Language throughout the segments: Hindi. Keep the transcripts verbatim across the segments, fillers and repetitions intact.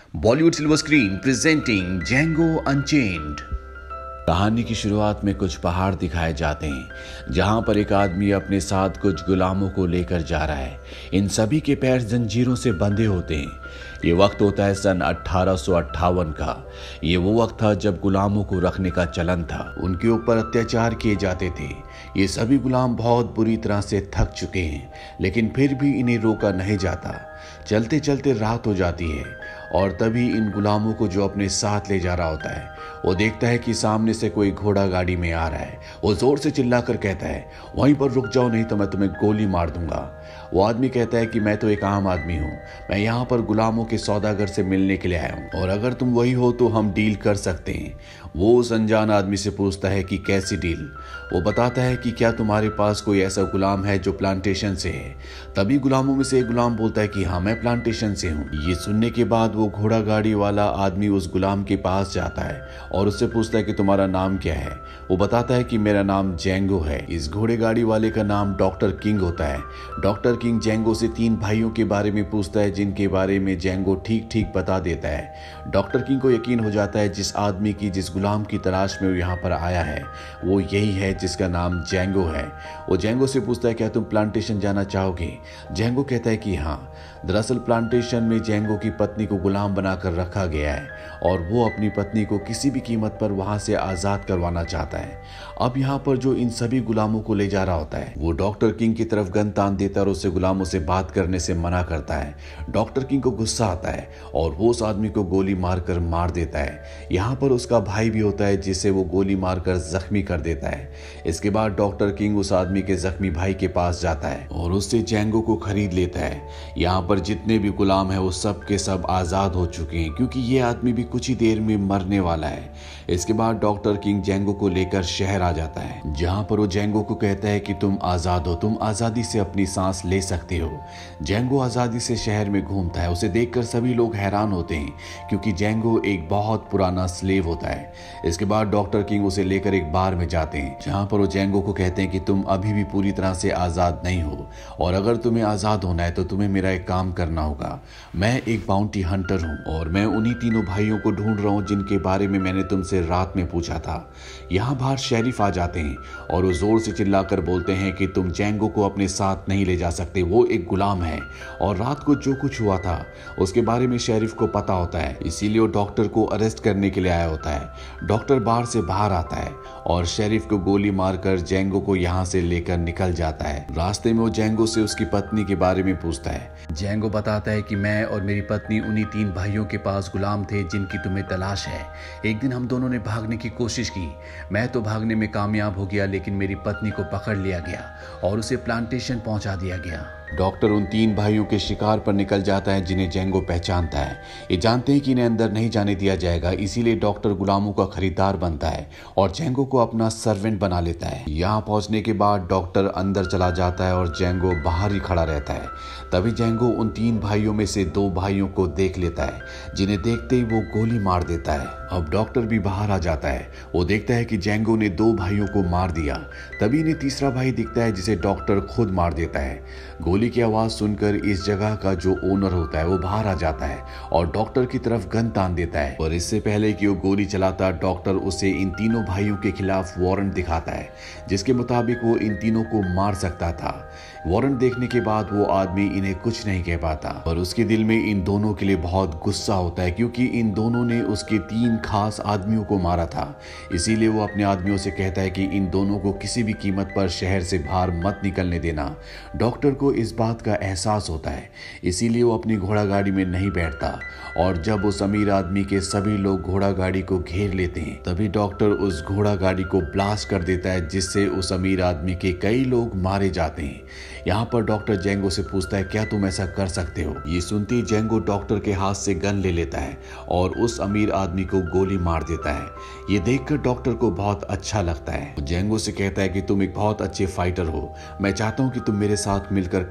Bollywood silver screen presenting Django unchained. कहानी की शुरुआत में कुछ पहाड़ दिखाए जाते हैं जहां पर एक आदमी अपने साथ कुछ गुलामों को लेकर जा रहा है। इन सभी के पैर जंजीरों से बंधे होते हैं। ये वक्त होता है सन अठारह सौ अट्ठावन का। ये वो वक्त था जब गुलामों को रखने का चलन था, उनके ऊपर अत्याचार किए जाते थे। ये सभी गुलाम बहुत बुरी तरह से थक चुके हैं, लेकिन फिर भी इन्हें रोका नहीं जाता। चलते चलते रात हो जाती है और तभी इन गुलामों को जो अपने साथ ले जा रहा होता है वो देखता है कि सामने से कोई घोड़ा गाड़ी में आ रहा है। वो जोर से चिल्लाकर कहता है, वहीं पर रुक जाओ नहीं तो मैं तुम्हें गोली मार दूंगा। वो आदमी कहता है कि मैं तो एक आम आदमी हूँ, मैं यहाँ पर गुलामों के सौदागर से मिलने के लिए आया हूँ और अगर तुम वही हो तो हम डील कर सकते हैं। वो उस अनजान आदमी से पूछता है कि कैसी डील। वो बताता है कि क्या तुम्हारे पास कोई ऐसा गुलाम है जो प्लांटेशन से है। तभी गुलामों में से एक गुलाम बोलता है कि हाँ, मैं प्लांटेशन से हूँ। ये सुनने के बाद वो घोड़ा गाड़ी वाला आदमी उस गुलाम के पास जाता है और उससे पूछता है कि तुम्हारा नाम क्या है। वो बताता है कि मेरा नाम जेंगो है। इस घोड़े गाड़ी वाले का नाम डॉक्टर किंग होता है। डॉक्टर किंग जेंगो से तीन भाइयों के बारे में पूछता है जिनके बारे में जेंगो ठीक ठीक बता देता है। डॉक्टर किंग को यकीन हो जाता है जिस आदमी की जिस गुलाम की तलाश में वो यहाँ पर आया है वो यही है जिसका नाम जेंगो है। वो जेंगो से पूछता है क्या तुम प्लांटेशन जाना चाहोगे। जेंगो कहता है कि हाँ। दरअसल प्लांटेशन में जेंगो की पत्नी को गुलाम बनाकर रखा गया है और वो अपनी पत्नी को किसी भी कीमत पर वहां से आजाद करवाना चाहता है। अब यहाँ पर जो इन सभी गुलामों को ले जा रहा होता है वो डॉक्टर किंग की तरफ गन तान देता है और उससे गुलामों से बात करने से मना करता है। डॉक्टर किंग को गुस्सा आता है और वो उस आदमी को गोली मारकर मार देता है। यहाँ पर उसका भाई भी होता है जिसे वो गोली मारकर जख्मी कर देता है। इसके बाद डॉक्टर किंग उस आदमी के जख्मी भाई के पास जाता है और उससे जेंगो को खरीद लेता है। यहाँ पर जितने भी गुलाम है वो सब के सब आजाद हो चुके हैं क्योंकि ये आदमी भी कुछ ही देर में मरने वाला है। इसके बाद डॉक्टर किंग जेंगो को लेकर शहर आ जाता है जहां पर वो जेंगो को कहता है कि तुम आजाद हो, तुम आजादी से अपनी सांस ले सकते हो। जेंगो आजादी से शहर में घूमता है। उसे देखकर सभी लोग हैरान होते हैं क्योंकि जेंगो एक बहुत पुराना स्लेव होता है। इसके बाद डॉक्टर किंग उसे लेकर एक बार में जाते हैं जहां पर वो जेंगो को कहते हैं कि तुम अभी भी पूरी तरह से आजाद नहीं हो और अगर तुम्हें आजाद होना है तो तुम्हें मेरा एक काम करना होगा। मैं एक बाउंटी हंटर हूँ और मैं उन्हीं तीनों भाइयों को ढूंढ रहा हूँ जिनके बारे में मैंने तुमसे रात में पूछा था। यहाँ बाहर शेरिफ आ जाते हैं और वो जोर से चिल्लाकर बोलते हैं कि तुम जेंगो को अपने साथ नहीं ले जा सकते, वो एक गुलाम है और रात को जो कुछ हुआ था उसके बारे में शेरिफ को पता होता है, इसीलिए वो डॉक्टर को अरेस्ट करने के लिए आया होता है। डॉक्टर बाहर से बाहर आता है और शेरिफ को गोली मारकर जेंगो को यहाँ से लेकर निकल जाता है। रास्ते में वो जेंगो से उसकी पत्नी के बारे में पूछता है। जेंगो बताता है कि मैं और मेरी पत्नी उन्हीं तीन भाइयों के पास गुलाम थे जिनकी तुम्हें तलाश है। एक दिन हम दोनों ने भागने की कोशिश की, मैं तो भागने में कामयाब हो गया लेकिन मेरी पत्नी को पकड़ लिया गया और उसे प्लांटेशन पहुंचा दिया गया। डॉक्टर उन तीन भाइयों के शिकार पर निकल जाता है जिन्हें जेंगो पहचानता है। ये जानते हैं कि इन्हें अंदर नहीं जाने दिया जाएगा, इसीलिए डॉक्टर गुलामों का खरीदार बनता है और जेंगो को अपना सर्वेंट बना लेता है। यहाँ पहुंचने के बाद डॉक्टर अंदर चला जाता है और जेंगो बाहर ही खड़ा रहता है। तभी जेंगो उन तीन भाइयों में से दो भाइयों को देख लेता है जिन्हें देखते ही वो गोली मार देता है। अब डॉक्टर भी बाहर आ जाता है। वो देखता है कि जेंगो ने दो भाइयों को मार दिया। तभी इन्हें तीसरा भाई दिखता है जिसे डॉक्टर खुद मार देता है। गोली की आवाज सुनकर इस जगह का जो ओनर होता है वो बाहर आ जाता है और डॉक्टर की तरफ गन तान देता है और इससे पहले कि वो गोली चलाता डॉक्टर उसे इन तीनों भाइयों के खिलाफ वारंट दिखाता है जिसके मुताबिक वो इन तीनों को मार सकता था। वारंट देखने के बाद वो आदमी इन्हें कुछ नहीं कह पाता और उसके दिल में इन दोनों के लिए बहुत गुस्सा होता है क्योंकि इन दोनों ने उसके तीन खास आदमियों को मारा था। इसीलिए वो अपने आदमियों से कहता है कि इन दोनों को किसी भी कीमत पर शहर से बाहर मत निकलने देना। डॉक्टर को इस बात का एहसास होता है, इसीलिए वो अपनी घोड़ा गाड़ी में नहीं बैठता और जब उस अमीर आदमी के सभी लोग घोड़ा गाड़ी को घेर लेते हैं तभी डॉक्टर उस घोड़ा गाड़ी को ब्लास्ट कर देता है जिससे उस अमीर आदमी के कई लोग मारे जाते हैं। यहाँ पर डॉक्टर जेंगो से पूछता है क्या तुम ऐसा कर सकते हो। ये सुनते ही जेंगो डॉक्टर के हाथ से गन ले लेता है और उस अमीर आदमी को गोली मार देता है। ये देखकर डॉक्टर को बहुत अच्छा लगता है। जेंगो से कहता है कि तुम एक बहुत अच्छे फाइटर हो, मैं चाहता हूँ कि तुम मेरे साथ मिलकर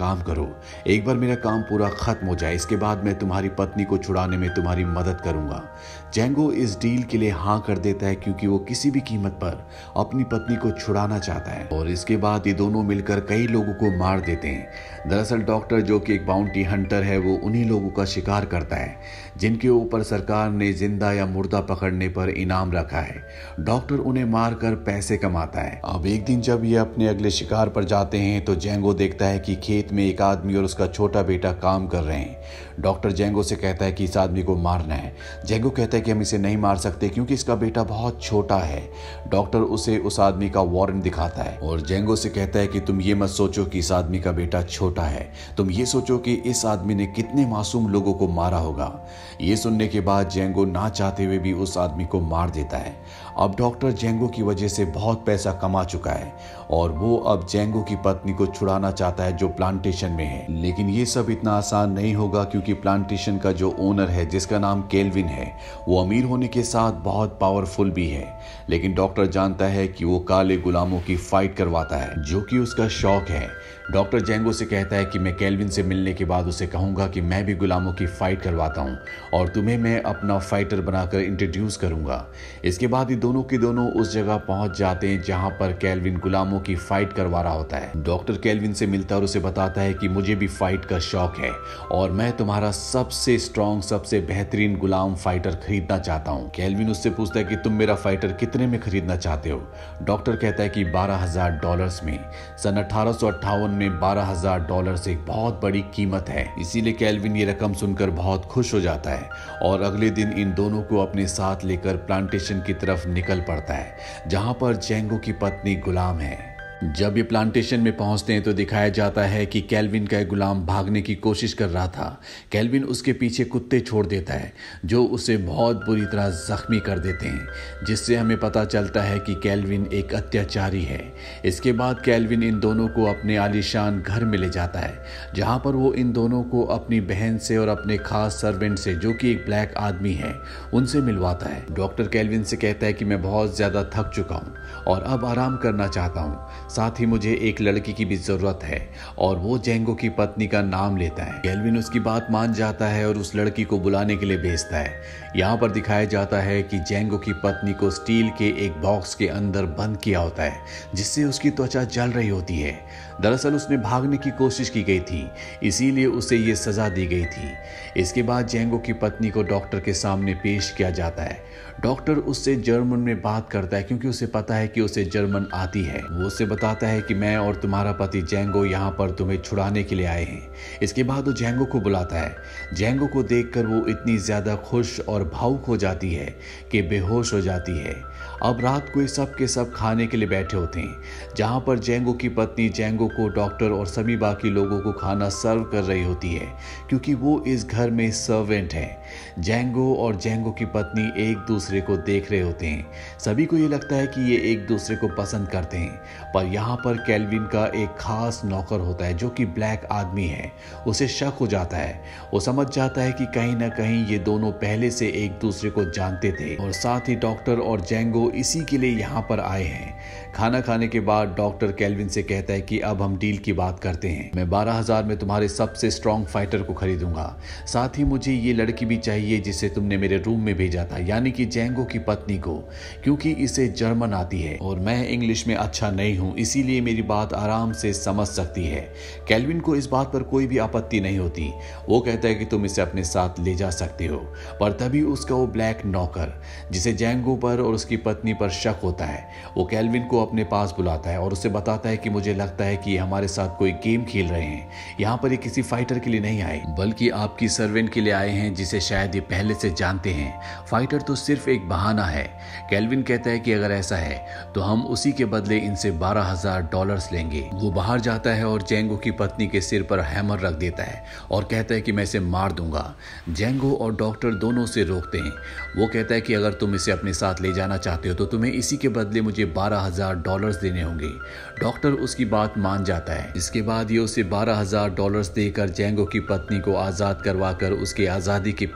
काम करो, एक बार मेरा काम पूरा खत्म हो जाए, इसके बाद मैं तुम्हारी पत्नी को छुड़ाने में तुम्हारी मदद करूंगा। जेंगो इस डील के लिए हाँ कर देता है क्योंकि वो किसी भी कीमत पर अपनी पत्नी को छुड़ाना चाहता है और इसके बाद ये दोनों मिलकर कई लोगों को मार देते हैं। दरअसल डॉक्टर, जो कि एक बाउंटी हंटर है, वो उन्हीं लोगों का शिकार करता है जिनके ऊपर सरकार ने जिंदा या मुर्दा पकड़ने पर इनाम रखा है। डॉक्टर उन्हें मारकर पैसे कमाता है। अब एक दिन जब ये अपने अगले शिकार पर जाते हैं तो जेंगो देखता है कि खेत में एक आदमी और उसका छोटा बेटा काम कर रहे हैं। डॉक्टर जेंगो से कहता है कि इस आदमी को मारना है। जेंगो कहता है कि हम इसे नहीं मार सकते क्योंकि इसका बेटा बहुत छोटा है। डॉक्टर उसे उस आदमी का वारंट दिखाता है और जेंगो से कहता है कि तुम ये मत सोचो कि इस आदमी का बेटा छोटा है, तुम ये सोचो कि इस आदमी ने कितने मासूम लोगों को मारा होगा। ये सुनने के बाद जेंगो ना चाहते हुए भी उस आदमी को मार देता है। अब डॉक्टर जेंगो की वजह से बहुत पैसा कमा चुका है और वो अब जेंगो की पत्नी को छुड़ाना चाहता है जो प्लांटेशन में है। लेकिन ये सब इतना आसान नहीं होगा क्योंकि प्लांटेशन का जो ओनर है, जिसका नाम केल्विन है, वो अमीर होने के साथ बहुत पावरफुल भी है। लेकिन डॉक्टर जानता है कि वो काले गुलामों की फाइट करवाता है, जो कि उसका शौक है। डॉक्टर जेंगो से कहता है कि मैं केल्विन से मिलने के बाद उसे कहूंगा कि मैं भी गुलामों की फाइट करवाता हूं और तुम्हें मैं अपना फाइटर बनाकर इंट्रोड्यूस करूंगा। इसके बाद ये दोनों के दोनों उस जगह पहुंच जाते हैं जहां पर केल्विन गुलामों की फाइट करवा रहा होता है। डॉक्टर केल्विन से मिलता है और उसे बताता है कि मुझे भी फाइट का शौक है और मैं तुम्हारा सबसे स्ट्रॉन्ग, सबसे बेहतरीन गुलाम फाइटर खरीदना चाहता हूँ। केल्विन उससे पूछता है कि तुम मेरा फाइटर कितने में खरीदना चाहते हो। डॉक्टर कहता है कि बारह हजार डॉलर्स में। सन अठारह सौ अट्ठावन में बारह हजार डॉलर से एक बहुत बड़ी कीमत है, इसीलिए केल्विन ये रकम सुनकर बहुत खुश हो जाता है और अगले दिन इन दोनों को अपने साथ लेकर प्लांटेशन की तरफ निकल पड़ता है जहां पर जेंगो की पत्नी गुलाम है। जब ये प्लांटेशन में पहुंचते हैं तो दिखाया जाता है कि केल्विन का एक गुलाम भागने की कोशिश कर रहा था। केल्विन उसके पीछे कुत्ते छोड़ देता है जो उसे बहुत बुरी तरह जख्मी कर देते हैं, जिससे हमें पता चलता है कि केल्विन एक अत्याचारी है। इसके बाद केल्विन इन दोनों को अपने आलीशान घर में ले जाता है जहां पर वो इन दोनों को अपनी बहन से और अपने खास सर्वेंट से, जो कि एक ब्लैक आदमी है, उनसे मिलवाता है। डॉक्टर केल्विन से कहता है कि मैं बहुत ज्यादा थक चुका हूँ और अब आराम करना चाहता हूँ, साथ ही मुझे एक लड़की की भी जरूरत है और वो जेंगो की पत्नी का नाम लेता है। केल्विन उसकी बात मान जाता है और उस लड़की को बुलाने के लिए भेजता है। यहाँ पर दिखाया जाता है कि जेंगो की पत्नी को स्टील के एक बॉक्स के अंदर बंद किया होता है जिससे उसकी त्वचा जल रही होती है। दरअसल उसने भागने की कोशिश की गई थी, इसीलिए उसे ये सजा दी गई थी। इसके बाद जेंगो की पत्नी को डॉक्टर के सामने पेश किया जाता है। डॉक्टर उससे जर्मन में बात करता है क्योंकि उसे पता है कि उसे जर्मन आती है। वो उसे बताता है कि मैं और तुम्हारा पति जेंगो यहाँ पर तुम्हें छुड़ाने के लिए आए हैं। इसके बाद वो जेंगो को बुलाता है। जेंगो को देखकर वो इतनी ज्यादा खुश और भावुक हो जाती है कि बेहोश हो जाती है। अब रात को सब के सब खाने के लिए बैठे होते हैं जहां पर जेंगो की पत्नी जेंगो को, डॉक्टर और सभी बाकी लोगों को खाना सर्व कर रही होती है क्योंकि वो इस घर में सर्वेंट है। जेंगो और जेंगो की पत्नी एक दूसरे को देख रहे होते हैं। सभी को ये लगता है कि ये एक दूसरे को पसंद करते हैं, पर यहाँ पर केल्विन का एक खास नौकर होता है जो कि ब्लैक आदमी है। उसे शक हो जाता है। वो समझ जाता है कि कहीं ना कहीं ये दोनों पहले से एक दूसरे को जानते थे और साथ ही डॉक्टर और जेंगो इसी के लिए यहाँ पर आए हैं। खाना खाने के बाद डॉक्टर केल्विन से कहता है कि अब हम डील की बात करते हैं। मैं बारह हजार में तुम्हारे सबसे स्ट्रॉन्ग फाइटर को खरीदूंगा, साथ ही मुझे ये लड़की भी चाहिए जिसे तुमने मेरे रूम में भेजा था, यानी कि जेंगो की पत्नी को, क्योंकि इसे जर्मन आती है और मैं इंग्लिश में अच्छा नहीं हूँ, इसीलिए मेरी बात आराम से समझ सकती है। केल्विन को इस बात पर कोई भी आपत्ति नहीं होती। वो कहता है कि तुम इसे अपने साथ ले जा सकते हो, पर तभी उसका वो ब्लैक नौकर, जिसे जेंगो पर और उसकी पत्नी पर शक होता है, वो केल्विन को अपने पास बुलाता है और उसे बताता है कि मुझे लगता है कि ये हमारे साथ कोई गेम खेल रहे हैं। यहाँ पर ये किसी फाइटर के लिए नहीं आए, बल्कि आपकी सर्वेंट के लिए आए हैं जिसे शायद ये पहले से जानते हैं। फाइटर तो सिर्फ एक बहाना है। केल्विन कहता है कि अगर ऐसा है तो हम उसी के बदले इनसे बारह हजार डॉलर्स लेंगे। वो बाहर जाता है और जेंगो की पत्नी के सिर पर हैमर रख देता है और कहता है कि मैं इसे मार दूंगा। जेंगो और डॉक्टर दोनों से रोकते हैं। वो कहता है कि अगर तुम इसे अपने साथ ले जाना चाहते हो तो तुम्हें इसी के बदले मुझे बारह हजार डॉलर्स देने होंगे। डॉक्टर उसकी बात मान जाता है। इसके बाद ये उसे बारह हजार डॉलर्स देकर जेंगो की पत्नी को आजाद करवाकर उसके आजादी के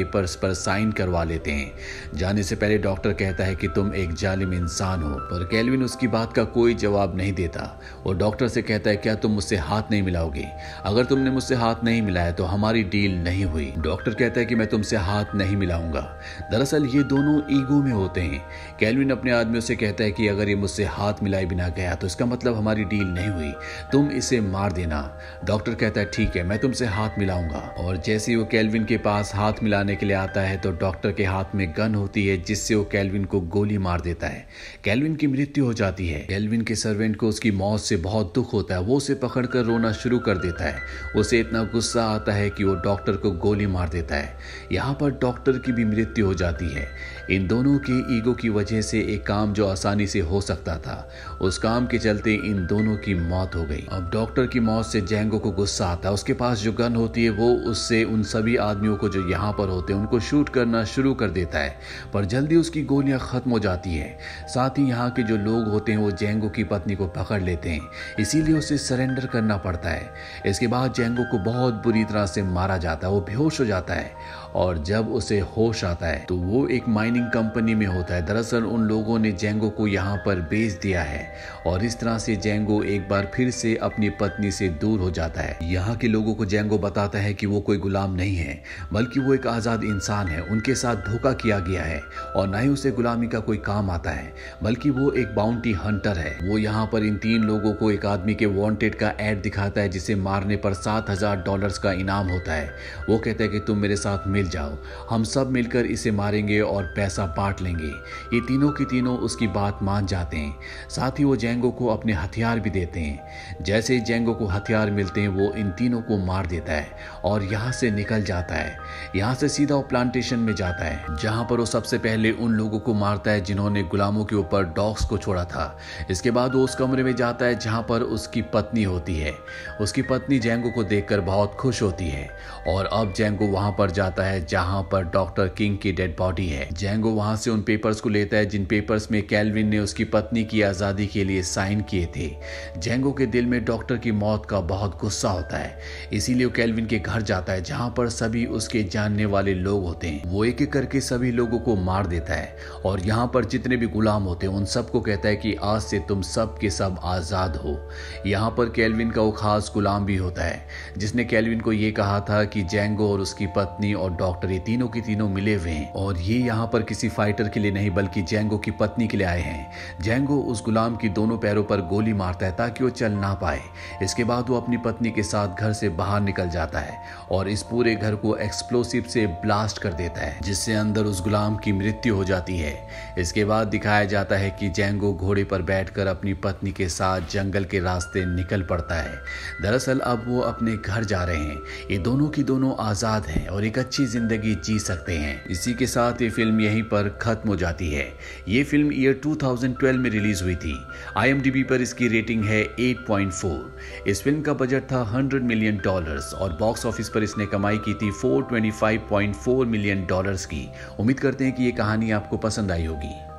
पेपर्स पर साइन करवा लेते हैं। जाने से पहले डॉक्टर कहता है कि तुम एक जालिम इंसान हो, पर केल्विन उसकी बात का कोई जवाब नहीं देता। वो डॉक्टर से कहता है क्या तुम मुझसे हाथ नहीं मिलाओगे? अगर तुमने मुझसे हाथ नहीं मिलाया तो हमारी डील नहीं हुई। डॉक्टर कहता है कि मैं तुमसे हाथ नहीं मिलाऊंगा। दरअसल ये दोनों ईगो में होते हैं। केल्विन अपने आदमियों से कहता है कि अगर ये मुझसे हाथ मिलाए बिना गया तो इसका मतलब हमारी डील नहीं हुई, तुम इसे मार देना। डॉक्टर कहता है ठीक है, मैं तुमसे हाथ मिलाऊंगा। और जैसे ही वो केल्विन के पास हाथ मिलाने के लिए आता है तो डॉक्टर के हाथ में गन होती है, जिससे वो केल्विन को गोली मार देता है। केल्विन की मृत्यु हो जाती है। केल्विन के सर्वेंट को उसकी मौत से बहुत दुख होता है। वो उसे पकड़कर रोना शुरू कर देता है। उसे इतना गुस्सा आता है कि वो डॉक्टर को गोली मार देता है। यहाँ पर डॉक्टर की भी मृत्यु हो जाती है। इन दोनों के ईगो की वजह से एक काम जो आसानी से हो सकता था, उस काम के चलते इन दोनों की मौत हो गई। अब डॉक्टर की मौत से जेंगो को गुस्सा आता है। उसके पास जो गन होती है वो उससे उन सभी आदमियों को जो यहाँ पर होते हैं उनको शूट करना शुरू कर देता है, पर जल्दी उसकी गोलियां खत्म हो जाती है। साथ ही यहाँ के जो लोग होते हैं वो जेंगो की पत्नी को पकड़ लेते हैं, इसीलिए उसे सरेंडर करना पड़ता है। इसके बाद जेंगो को बहुत बुरी तरह से मारा जाता है। वो बेहोश हो जाता है और जब उसे होश आता है तो वो एक माइनिंग कंपनी में होता है। दरअसल उन लोगों ने जेंगो को यहाँ पर बेच दिया है और इस तरह से जेंगो एक बार फिर से अपनी पत्नी से दूर हो जाता है। यहाँ के लोगों को जेंगो बताता है कि वो कोई गुलाम नहीं है, बल्कि वो एक आजाद इंसान है। उनके साथ धोखा किया गया है और ना ही उसे गुलामी का कोई काम आता है, बल्कि वो एक बाउंटी हंटर है। वो यहाँ पर इन तीन लोगों को एक आदमी के वांटेड का एड दिखाता है, जिसे मारने पर सात हजार डॉलर्स का इनाम होता है। वो कहता है कि तुम मेरे साथ मिल जाओ, हम सब मिलकर इसे मारेंगे और पैसा बांट लेंगे। ये तीनों की तीनों उसकी बात मान जाते हैं। साथ ही वो जेंगो को अपने हथियार भी देते हैं। जैसे ही जेंगो को हथियार मिलते हैं वो इन तीनों को मार देता है और यहाँ से निकल जाता है। यहाँ से सीधा वो प्लांटेशन में जाता है, जहाँ पर वो सबसे पहले उन लोगों को मारता है जिन्होंने गुलामों के ऊपर डॉग्स को छोड़ा था। इसके बाद वो उस कमरे में जाता है जहाँ पर उसकी पत्नी होती है। उसकी पत्नी जेंगो को देखकर बहुत खुश होती है और अब जेंगो वहां पर जाता है जहां पर डॉक्टर किंग की डेड बॉडी है। जेंगो वहां से उन पेपर्स को लेता है जिन पेपर्स में केल्विन ने उसकी पत्नी की आजादी के लिए साइन किए थे। जेंगो के दिल में डॉक्टर की मौत का बहुत गुस्सा होता है, इसीलिए वो केल्विन के घर जाता है जहां पर सभी उसके जानने वाले लोग होते हैं। वो एक एक करके सभी लोगों को मार देता है और यहाँ पर जितने भी गुलाम होते हैं उन सबको कहता है कि आज से तुम सब के सब आजाद हो। यहाँ पर केल्विन का वो खास गुलाम भी होता है जिसने केल्विन को ये कहा था कि जेंगो और उसकी पत्नी और डॉक्टर ये तीनों की तीनों मिले हुए हैं और ये यहाँ पर किसी फाइटर के लिए नहीं बल्कि जेंगो की पत्नी के लिए आए हैं। जेंगो उस गुलाम की दोनों पैरों पर गोली मारता है ताकि वो चल ना पाए। इसके बाद वो अपनी पत्नी के साथ घर से बाहर निकल जाता है और इस पूरे घर को एक्सप्लोसिव से ब्लास्ट कर देता है, जिससे अंदर उस गुलाम की मृत्यु हो जाती है। इसके बाद दिखाया जाता है कि जेंगो घोड़े पर बैठकर अपनी पत्नी के साथ जंगल के रास्ते निकल पड़ता है। दरअसल अब वो अपने घर जा रहे हैं। ये दोनों की दोनों आजाद हैं और एक अच्छी जिंदगी जी सकते हैं। इसी के साथ ये फिल्म यहीं पर खत्म हो जाती है। ये फिल्म ईयर दो हज़ार बारह में रिलीज हुई थी। आई एम डी बी पर इसकी रेटिंग है आठ पॉइंट चार। इस फिल्म का बजट था सौ मिलियन डॉलर्स और बॉक्स ऑफिस पर इसने कमाई की थी चार सौ पच्चीस पॉइंट चार मिलियन डॉलर्स की। उम्मीद करते हैं कि ये कहानी आपको पसंद आई होगी।